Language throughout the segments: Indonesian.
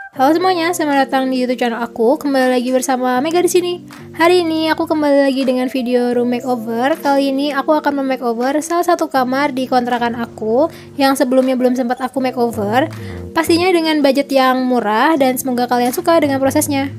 Halo semuanya, selamat datang di YouTube channel aku. Kembali lagi bersama Mega di sini. Hari ini aku kembali lagi dengan video room makeover. Kali ini aku akan memakeover salah satu kamar di kontrakan aku yang sebelumnya belum sempat aku makeover. Pastinya dengan budget yang murah dan semoga kalian suka dengan prosesnya.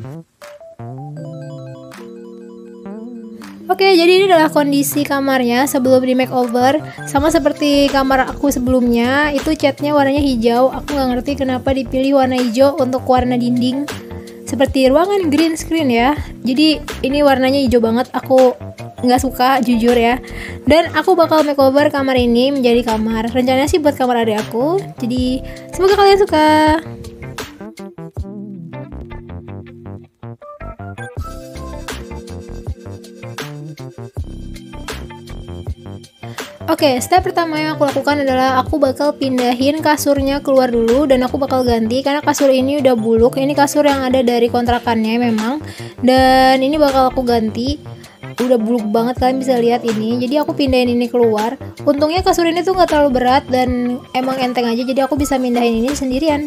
Oke, jadi ini adalah kondisi kamarnya sebelum di makeover. Sama seperti kamar aku sebelumnya, itu catnya warnanya hijau. Aku nggak ngerti kenapa dipilih warna hijau untuk warna dinding. Seperti ruangan green screen ya. Jadi ini warnanya hijau banget. Aku nggak suka jujur ya. Dan aku bakal makeover kamar ini menjadi kamar. Rencananya sih buat kamar adik aku. Jadi semoga kalian suka. Oke, step pertama yang aku lakukan adalah aku bakal pindahin kasurnya keluar dulu dan aku bakal ganti karena kasur ini udah buluk. Ini kasur yang ada dari kontrakannya memang. Dan ini bakal aku ganti. Udah buluk banget, kalian bisa lihat ini. Jadi aku pindahin ini keluar. Untungnya kasur ini tuh nggak terlalu berat dan emang enteng aja. Jadi aku bisa pindahin ini sendirian.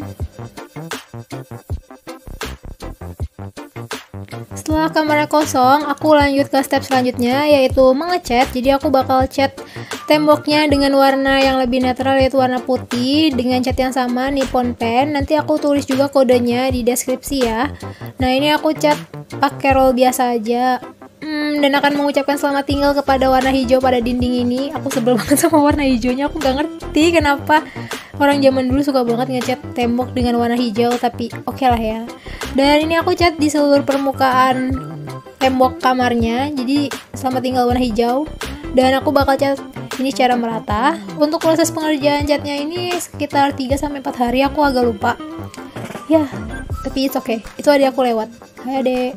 Setelah kamarnya kosong, aku lanjut ke step selanjutnya yaitu mengecat. Jadi aku bakal cat temboknya dengan warna yang lebih netral yaitu warna putih dengan cat yang sama Nippon Pen. Nanti aku tulis juga kodenya di deskripsi ya. Nah, ini aku cat pakai roll biasa aja. Dan akan mengucapkan selamat tinggal kepada warna hijau pada dinding ini. Aku sebel banget sama warna hijaunya. Aku gak ngerti kenapa orang zaman dulu suka banget ngecat tembok dengan warna hijau, tapi oke lah ya. Dan ini aku cat di seluruh permukaan tembok kamarnya. Jadi selamat tinggal warna hijau. Dan aku bakal cat ini secara merata. Untuk proses pengerjaan catnya ini sekitar 3-4 hari, aku agak lupa. Ya, tapi it's okay. Itu adik aku lewat. Hai adek.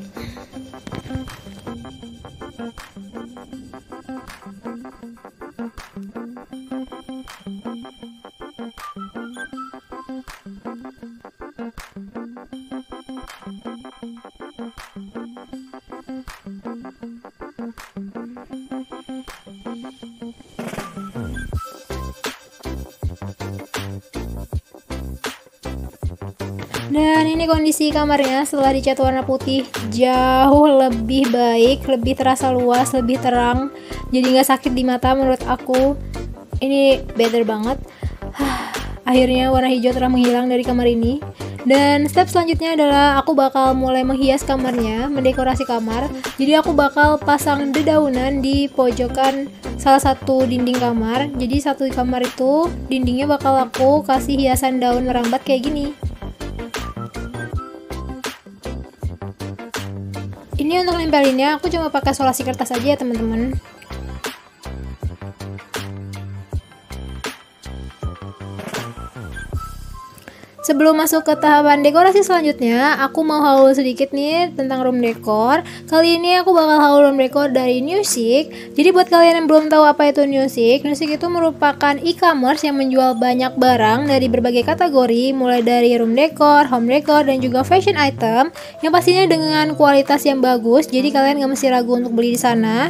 Dan ini kondisi kamarnya setelah dicat warna putih, jauh lebih baik, lebih terasa luas, lebih terang, jadi nggak sakit di mata menurut aku. Ini better banget. Akhirnya warna hijau telah menghilang dari kamar ini. Dan step selanjutnya adalah aku bakal mulai menghias kamarnya, mendekorasi kamar. Jadi aku bakal pasang dedaunan di pojokan salah satu dinding kamar. Jadi satu kamar itu dindingnya bakal aku kasih hiasan daun merambat kayak gini. Ini untuk nempelinnya aku cuma pakai solasi kertas aja ya teman-teman. Sebelum masuk ke tahapan dekorasi selanjutnya, aku mau haul sedikit nih tentang room decor. Kali ini aku bakal haul room decor dari Newseek. Jadi buat kalian yang belum tahu apa itu Newseek, Newseek itu merupakan e-commerce yang menjual banyak barang dari berbagai kategori, mulai dari room decor, home decor, dan juga fashion item, yang pastinya dengan kualitas yang bagus. Jadi kalian gak mesti ragu untuk beli di sana.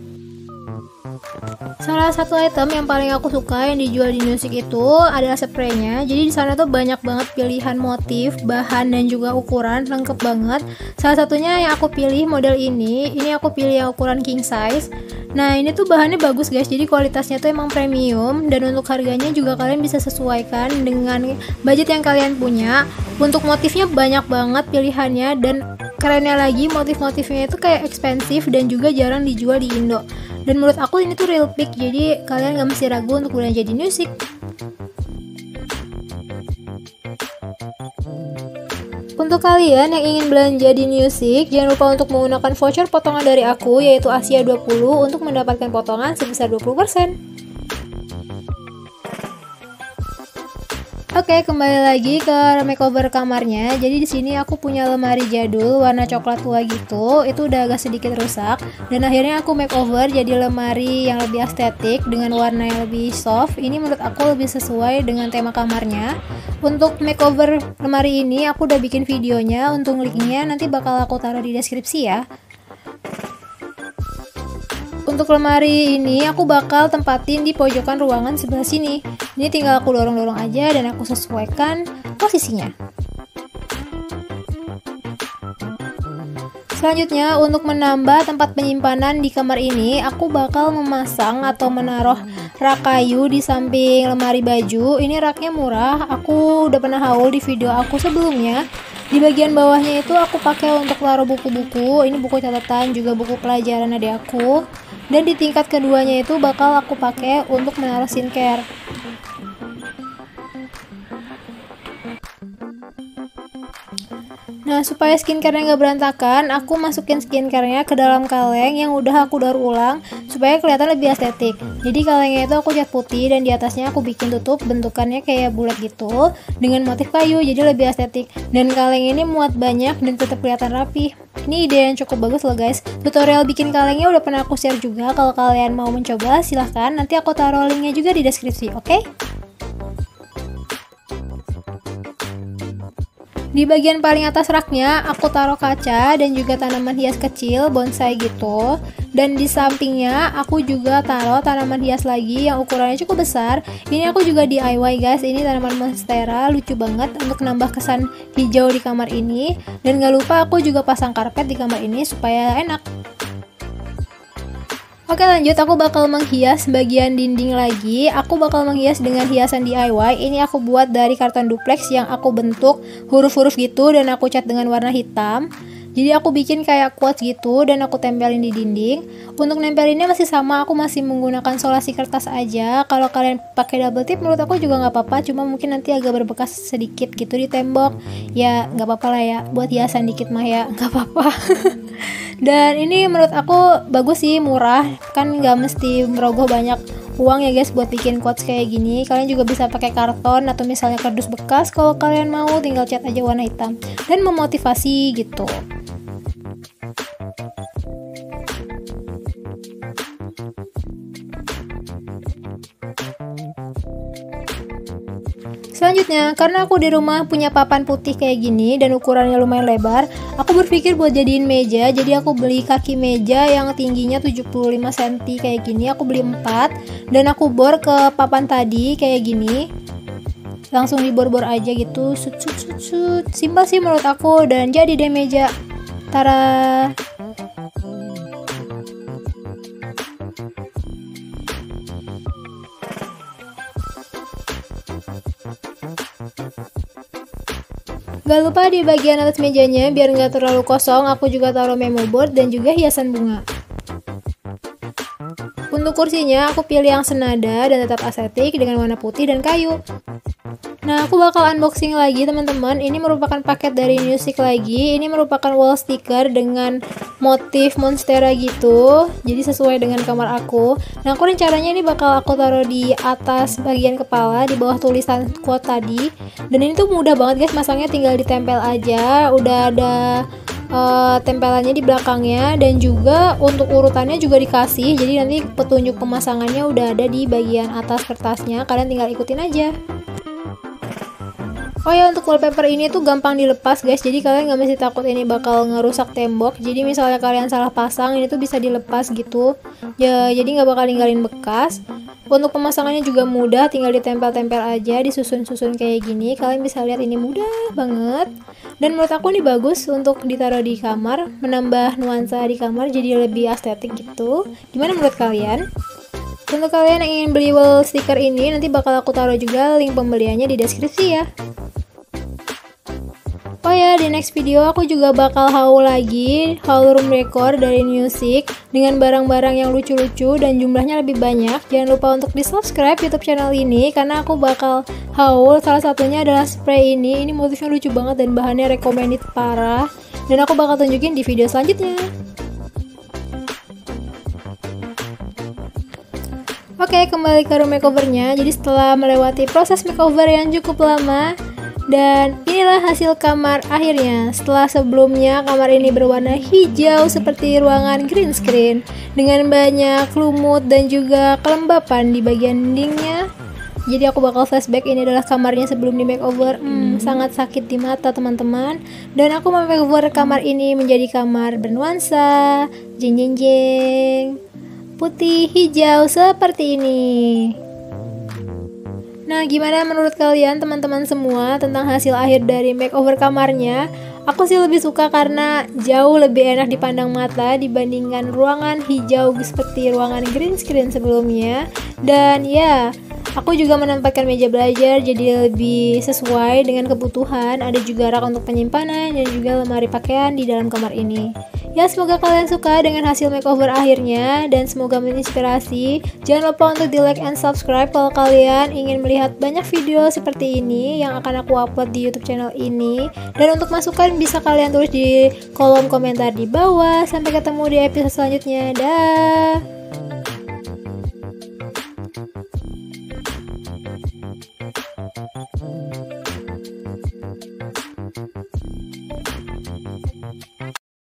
Salah satu item yang paling aku suka yang dijual di Newseek itu adalah spraynya. Jadi di sana tuh banyak banget pilihan motif, bahan, dan juga ukuran, lengkap banget. Salah satunya yang aku pilih model ini. Ini aku pilih yang ukuran king size. Nah, ini tuh bahannya bagus guys. Jadi kualitasnya tuh emang premium dan untuk harganya juga kalian bisa sesuaikan dengan budget yang kalian punya. Untuk motifnya banyak banget pilihannya dan kerennya lagi motif-motifnya itu kayak ekspensif dan juga jarang dijual di Indo. Dan menurut aku ini tuh real pick, jadi kalian gak mesti ragu untuk belanja di Newseek. Untuk kalian yang ingin belanja di Newseek, jangan lupa untuk menggunakan voucher potongan dari aku yaitu Asia 20 untuk mendapatkan potongan sebesar 20%. Oke, kembali lagi ke makeover kamarnya. Jadi di sini aku punya lemari jadul warna coklat tua gitu. Itu udah agak sedikit rusak dan akhirnya aku makeover jadi lemari yang lebih estetik dengan warna yang lebih soft. Ini menurut aku lebih sesuai dengan tema kamarnya. Untuk makeover lemari ini aku udah bikin videonya. Untuk linknya nanti bakal aku taruh di deskripsi ya. Untuk lemari ini aku bakal tempatin di pojokan ruangan sebelah sini. Ini tinggal aku dorong-dorong aja dan aku sesuaikan posisinya. Selanjutnya, untuk menambah tempat penyimpanan di kamar ini, aku bakal memasang atau menaruh rak kayu di samping lemari baju. Ini raknya murah, aku udah pernah haul di video aku sebelumnya. Di bagian bawahnya itu aku pakai untuk taruh buku-buku, ini buku catatan juga buku pelajaran adik aku. Dan di tingkat keduanya itu bakal aku pakai untuk menaruh skincare. Nah, supaya skincare-nya nggak berantakan, aku masukin skincare-nya ke dalam kaleng yang udah aku daur ulang supaya kelihatan lebih estetik. Jadi kalengnya itu aku cat putih dan di atasnya aku bikin tutup bentukannya kayak bulat gitu dengan motif kayu, jadi lebih estetik. Dan kaleng ini muat banyak dan tetap kelihatan rapi. Ini ide yang cukup bagus loh guys. Tutorial bikin kalengnya udah pernah aku share juga. Kalau kalian mau mencoba silahkan, nanti aku taruh linknya juga di deskripsi, oke? Di bagian paling atas raknya, aku taruh kaca dan juga tanaman hias kecil, bonsai gitu. Dan di sampingnya, aku juga taruh tanaman hias lagi yang ukurannya cukup besar. Ini aku juga DIY guys, ini tanaman monstera, lucu banget untuk nambah kesan hijau di kamar ini. Dan gak lupa aku juga pasang karpet di kamar ini supaya enak. Oke lanjut, aku bakal menghias bagian dinding lagi. Aku bakal menghias dengan hiasan DIY. Ini aku buat dari karton duplex yang aku bentuk huruf-huruf gitu dan aku cat dengan warna hitam. Jadi aku bikin kayak quotes gitu dan aku tempelin di dinding. Untuk nempelinnya masih sama, aku masih menggunakan solasi kertas aja. Kalau kalian pakai double tip menurut aku juga nggak apa-apa, cuma mungkin nanti agak berbekas sedikit gitu di tembok. Ya nggak apa-apa lah ya, buat hiasan dikit mah ya nggak apa-apa. Dan ini menurut aku bagus sih, murah, kan nggak mesti merogoh banyak uang ya guys buat bikin quotes kayak gini. Kalian juga bisa pakai karton atau misalnya kardus bekas. Kalau kalian mau tinggal cat aja warna hitam dan memotivasi gitu. Selanjutnya, karena aku di rumah punya papan putih kayak gini dan ukurannya lumayan lebar, aku berpikir buat jadiin meja. Jadi aku beli kaki meja yang tingginya 75 cm kayak gini. Aku beli 4 dan aku bor ke papan tadi kayak gini. Langsung dibor-bor aja gitu. Simpel sih menurut aku dan jadi deh meja. Tara. Gak lupa di bagian atas mejanya, biar nggak terlalu kosong, aku juga taruh memo board dan juga hiasan bunga. Untuk kursinya, aku pilih yang senada dan tetap estetik dengan warna putih dan kayu. Nah, aku bakal unboxing lagi teman-teman. Ini merupakan paket dari Music lagi. Ini merupakan wall sticker dengan motif monstera gitu. Jadi sesuai dengan kamar aku. Nah, aku rencananya ini bakal aku taruh di atas bagian kepala, di bawah tulisan quote tadi. Dan ini tuh mudah banget guys, masangnya tinggal ditempel aja. Udah ada tempelannya di belakangnya dan juga untuk urutannya juga dikasih. Jadi nanti petunjuk pemasangannya udah ada di bagian atas kertasnya. Kalian tinggal ikutin aja. Oh ya, untuk wallpaper ini tuh gampang dilepas guys, jadi kalian nggak mesti takut ini bakal ngerusak tembok. Jadi misalnya kalian salah pasang, ini tuh bisa dilepas gitu ya, jadi nggak bakal ninggalin bekas. Untuk pemasangannya juga mudah, tinggal ditempel-tempel aja, disusun-susun kayak gini. Kalian bisa lihat ini mudah banget. Dan menurut aku ini bagus untuk ditaruh di kamar, menambah nuansa di kamar jadi lebih estetik gitu. Gimana menurut kalian? Untuk kalian yang ingin beli wall sticker ini, nanti bakal aku taruh juga link pembeliannya di deskripsi ya. Oh ya, di next video aku juga bakal haul lagi haul room decor dari Music dengan barang-barang yang lucu-lucu dan jumlahnya lebih banyak. Jangan lupa untuk di subscribe YouTube channel ini karena aku bakal haul, salah satunya adalah spray ini. Ini motifnya lucu banget dan bahannya recommended parah. Dan aku bakal tunjukin di video selanjutnya. Oke, kembali ke room makeovernya. Jadi setelah melewati proses makeover yang cukup lama, dan inilah hasil kamar akhirnya. Setelah sebelumnya kamar ini berwarna hijau seperti ruangan green screen dengan banyak lumut dan juga kelembapan di bagian dindingnya. Jadi aku bakal flashback, ini adalah kamarnya sebelum di makeover. Sangat sakit di mata teman-teman. Dan aku makeover kamar ini menjadi kamar bernuansa jeng jeng jeng putih hijau seperti ini. Nah, gimana menurut kalian teman-teman semua tentang hasil akhir dari makeover kamarnya? Aku sih lebih suka karena jauh lebih enak dipandang mata dibandingkan ruangan hijau seperti ruangan green screen sebelumnya. Dan ya, aku juga menempatkan meja belajar jadi lebih sesuai dengan kebutuhan. Ada juga rak untuk penyimpanan dan juga lemari pakaian di dalam kamar ini. Ya, semoga kalian suka dengan hasil makeover akhirnya dan semoga menginspirasi. Jangan lupa untuk di like and subscribe kalau kalian ingin melihat banyak video seperti ini yang akan aku upload di YouTube channel ini. Dan untuk masukan bisa kalian tulis di kolom komentar di bawah. Sampai ketemu di episode selanjutnya. Dah.